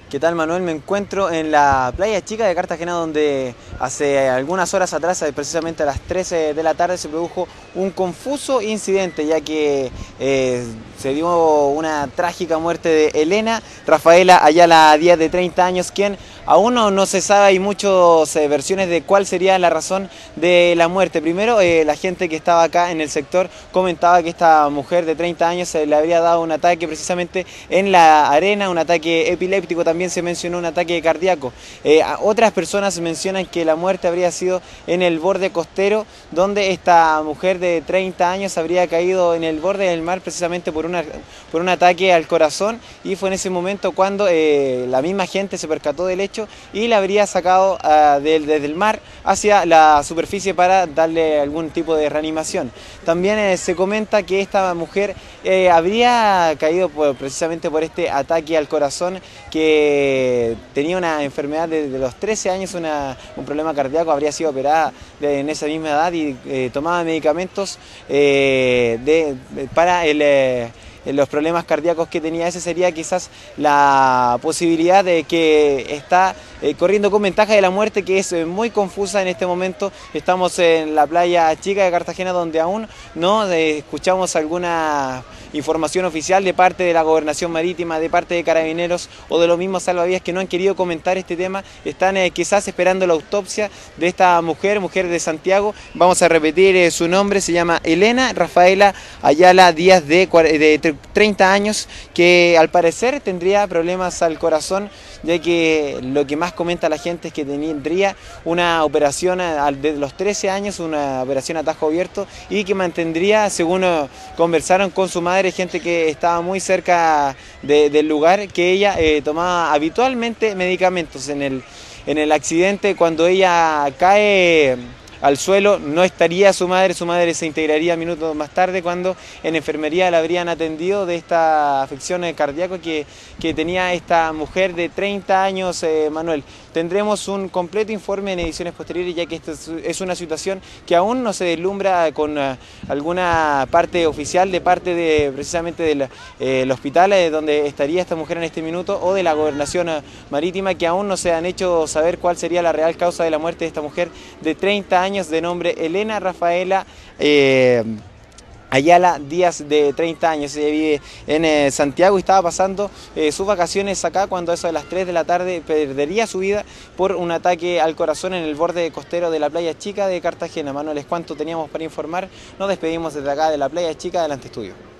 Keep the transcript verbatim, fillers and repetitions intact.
¿Qué tal, Manuel? Me encuentro en la playa chica de Cartagena, donde hace algunas horas atrás, precisamente a las trece de la tarde, se produjo un confuso incidente, ya que eh, se dio una trágica muerte de Elena Rafaela Ayala Díaz, de treinta años, quien aún no, no se sabe, hay muchas eh, versiones de cuál sería la razón de la muerte. Primero, eh, la gente que estaba acá en el sector comentaba que esta mujer de treinta años se le habría dado un ataque precisamente en la arena, un ataque epiléptico. También se mencionó un ataque cardíaco. Eh, otras personas mencionan que la muerte habría sido en el borde costero, donde esta mujer de treinta años habría caído en el borde del mar precisamente por, una, por un ataque al corazón, y fue en ese momento cuando eh, la misma gente se percató del hecho y la habría sacado uh, del, desde el mar hacia la superficie para darle algún tipo de reanimación. También eh, se comenta que esta mujer eh, habría caído por, precisamente por este ataque al corazón, que tenía una enfermedad desde los trece años, una, un problema cardíaco, habría sido operada de, en esa misma edad y eh, tomaba medicamentos eh, de, de, para el... Eh, los problemas cardíacos que tenía. Esa sería quizás la posibilidad de que está eh, corriendo con ventaja de la muerte, que es eh, muy confusa en este momento. Estamos en la playa chica de Cartagena, donde aún no eh, escuchamos alguna información oficial de parte de la Gobernación Marítima, de parte de Carabineros o de los mismos salvavidas, que no han querido comentar este tema. Están eh, quizás esperando la autopsia de esta mujer, mujer de Santiago. Vamos a repetir eh, su nombre, se llama Elena Rafaela Ayala Díaz, de, de treinta años, que al parecer tendría problemas al corazón, ya que lo que más comenta la gente es que tendría una operación de los trece años, una operación a tajo abierto, y que mantendría, según conversaron con su madre, gente que estaba muy cerca de, del lugar, que ella eh, tomaba habitualmente medicamentos. En el, en el accidente, cuando ella cae al suelo, no estaría su madre, su madre se integraría minutos más tarde, cuando en enfermería la habrían atendido de esta afección cardíaca que, que tenía esta mujer de treinta años, eh, Manuel. Tendremos un completo informe en ediciones posteriores, ya que esta es una situación que aún no se deslumbra con uh, alguna parte oficial de parte de precisamente del eh, hospital eh, donde estaría esta mujer en este minuto, o de la Gobernación uh, Marítima, que aún no se han hecho saber cuál sería la real causa de la muerte de esta mujer de treinta años, de nombre Elena Rafaela eh, Ayala Díaz, de treinta años. Ella vive en eh, Santiago y estaba pasando eh, sus vacaciones acá, cuando a eso de las tres de la tarde perdería su vida por un ataque al corazón en el borde costero de la playa chica de Cartagena. Manuel, es cuanto teníamos para informar. Nos despedimos desde acá de la playa chica del Anteestudio.